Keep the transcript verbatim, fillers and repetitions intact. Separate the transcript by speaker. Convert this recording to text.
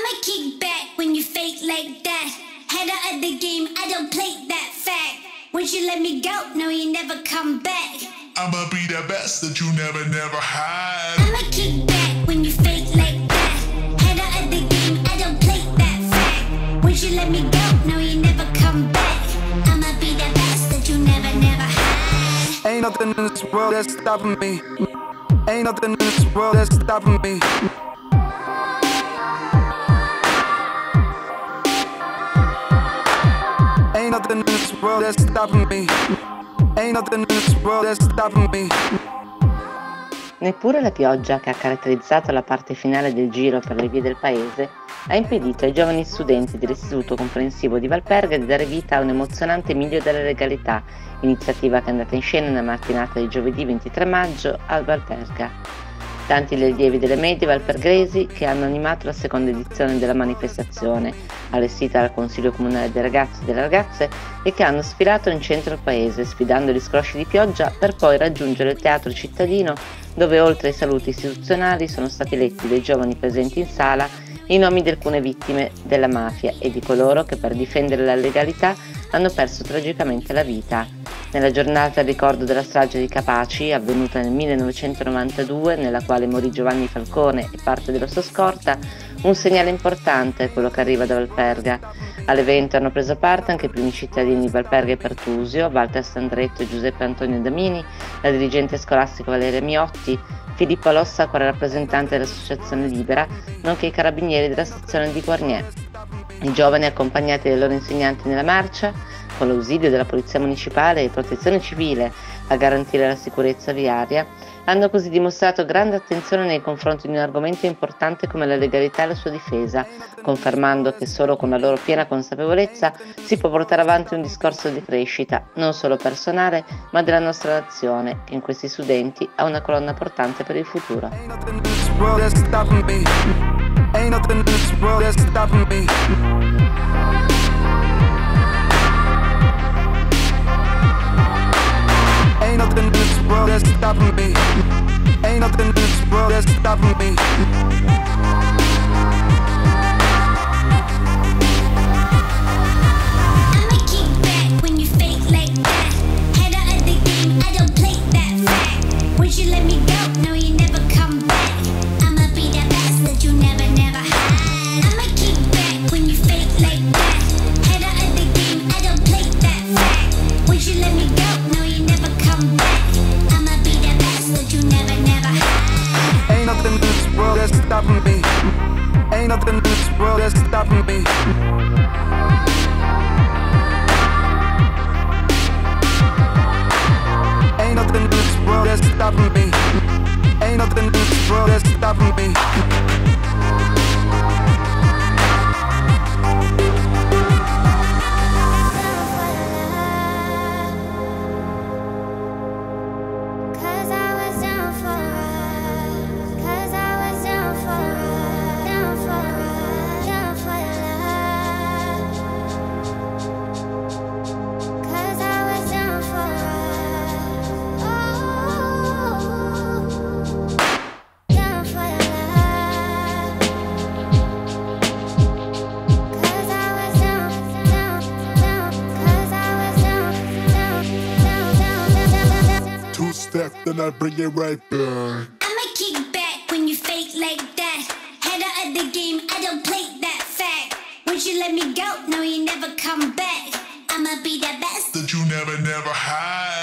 Speaker 1: I'ma kick back when you fake like that. Head out of the game, I don't play that fact. Once you let me go, no, you never come back.
Speaker 2: I'ma be the best that you never, never had.
Speaker 1: I'ma kick back when you fake like that. Head out of the game, I don't play that fact. Once you let me go, no, you never come back. I'ma be the best that you never, never had.
Speaker 3: Ain't nothing in this world that's stopping me. Ain't nothing in this world that's stopping me. Ain't nothing in this world that's stopping me. Ain't nothing in this world that's stopping me.
Speaker 4: Neppure la pioggia che ha caratterizzato la parte finale del giro per le vie del paese ha impedito ai giovani studenti dell'Istituto Comprensivo di Valperga di dare vita a un emozionante Miglio della Legalità, iniziativa che è andata in scena nella mattinata di giovedì ventitré maggio a Valperga. Tanti gli allievi delle medie valpergresi che hanno animato la seconda edizione della manifestazione, allestita dal Consiglio Comunale dei Ragazzi e delle Ragazze, e che hanno sfilato in centro al paese, sfidando gli scrosci di pioggia per poi raggiungere il Teatro Cittadino, dove oltre ai saluti istituzionali sono stati letti dai giovani presenti in sala i nomi di alcune vittime della mafia e di coloro che per difendere la legalità hanno perso tragicamente la vita. Nella giornata al ricordo della strage di Capaci, avvenuta nel millenovecentonovantadue, nella quale morì Giovanni Falcone e parte della sua scorta, un segnale importante è quello che arriva da Valperga. All'evento hanno preso parte anche i primi cittadini di Valperga e Pertusio, Walter Sandretto e Giuseppe Antonio Damini, la dirigente scolastica Valeria Miotti, Filippo Lossa, quale rappresentante dell'Associazione Libera, nonché i carabinieri della stazione di Guarnier. I giovani, accompagnati dai loro insegnanti nella marcia, con l'ausilio della Polizia Municipale e Protezione Civile a garantire la sicurezza viaria, hanno così dimostrato grande attenzione nei confronti di un argomento importante come la legalità e la sua difesa, confermando che solo con la loro piena consapevolezza si può portare avanti un discorso di crescita, non solo personale, ma della nostra nazione, che in questi studenti ha una colonna portante per il futuro.
Speaker 3: Ain't nothing in this world that's stopping me. Ain't nothing in this world that's stopping me. Ain't nothing in this world that's stopping me.
Speaker 1: I'ma kick back when you fake like that. Head out of the game, I don't play that fact. Once you let me go, no, you never come back. I'ma be the best that you never, never had. I'ma kick back when you fake like that. Head out of the game, I don't play that fact. Once you let me go, no, you never come back. I'ma be the best that you never, never had.
Speaker 3: Ain't nothing in this world that's stopping me. Ain't nothing in this world that's stopping me. Ain't nothing in this world that's stopping me. Ain't nothing in this world that's stopping me.
Speaker 2: Step, then I bring it right back.
Speaker 1: I'ma kick back when you fake like that. Head out of the game, I don't play that fact. Once you let me go, no, you never come back. I'ma be the best
Speaker 2: that you never, never had.